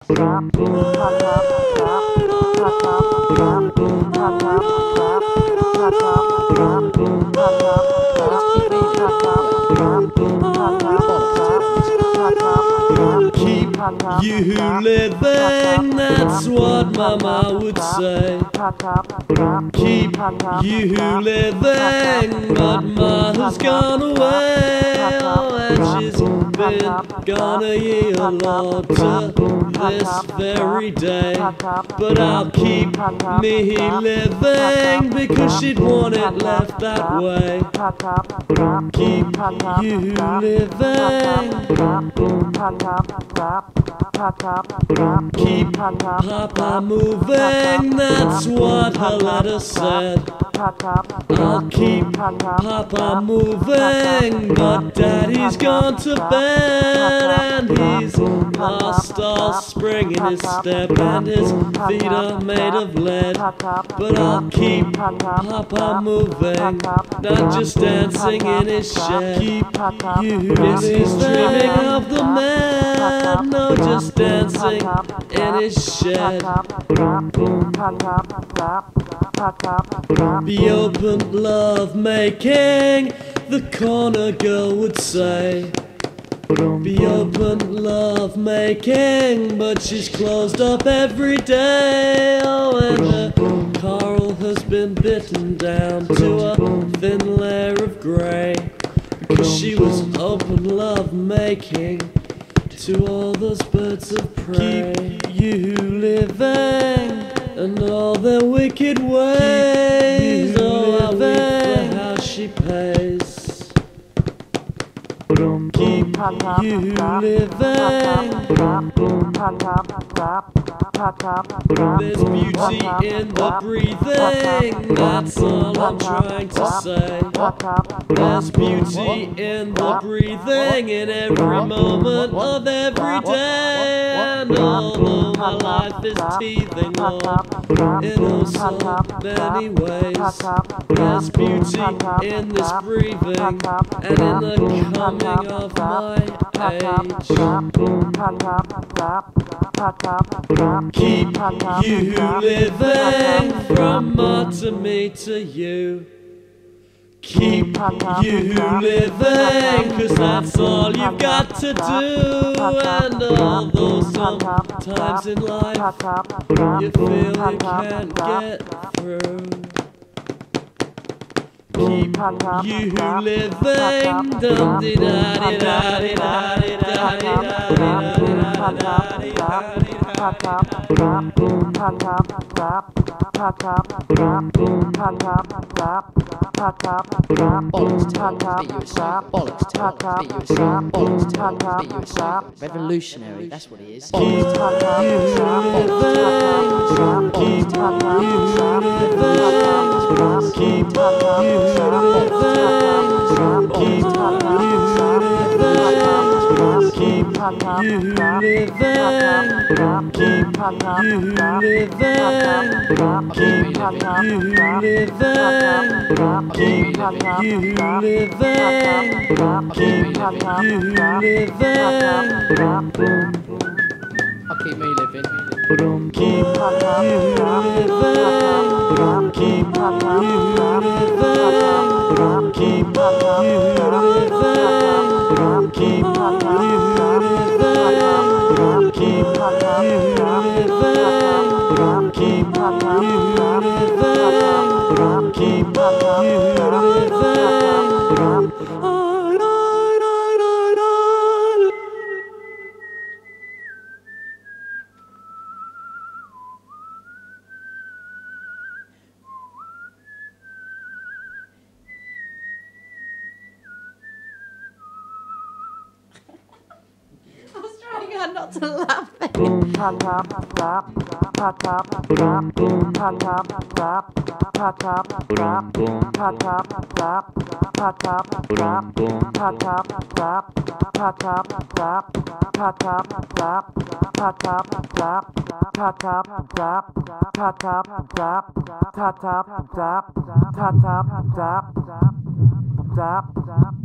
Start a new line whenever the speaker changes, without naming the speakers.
Keep you living, that's what Mama would say. Keep you living, but Ma has gone away. Oh, and she's been gone a year, Lord, to this very day. But I'll keep me living, because she'd want it left that way. Keep you living. Keep Papa moving, that's what her letter said. I'll keep Papa moving, but Daddy's gone to bed, and he's lost all spring in his step, and his feet are made of lead. But I'll keep Papa moving, not just dancing in his shed. Keep you he's dreaming of the man, no, just dancing in his shed. Be open, love making, the corner girl would say. Be open, love making, but she's closed up every day. Oh, and her coral has been bitten down to a thin layer of grey, because she was open, love making to all those birds of prey. Keep you living, and all their wicked ways. Oh, I wait for how she pays. Keep you living. There's beauty in the breathing, that's all I'm trying to say. There's beauty in the breathing, in every moment of every day. And although my life is teething, Lord, in oh so many ways, there's beauty in this breathing, and in the coming of my age. Keep you living, from Ma to me to you. Keep you living, 'cause that's all you've got to do. And although sometimes in life you feel you can't get through, keep you living. Dum di da di da di da di da di da di da di da di.
Revolutionary, that's what he is.
Keep you living. Keep you living. Keep you living. Keep you living. Keep you living. Keep you living. Keep you living.
I'll keep me living.
Keep you living. Keep you living. Keep you living. Keep you living. Keep you living. Keep you living. Keep you living.
I was trying hard not to laugh.
Tap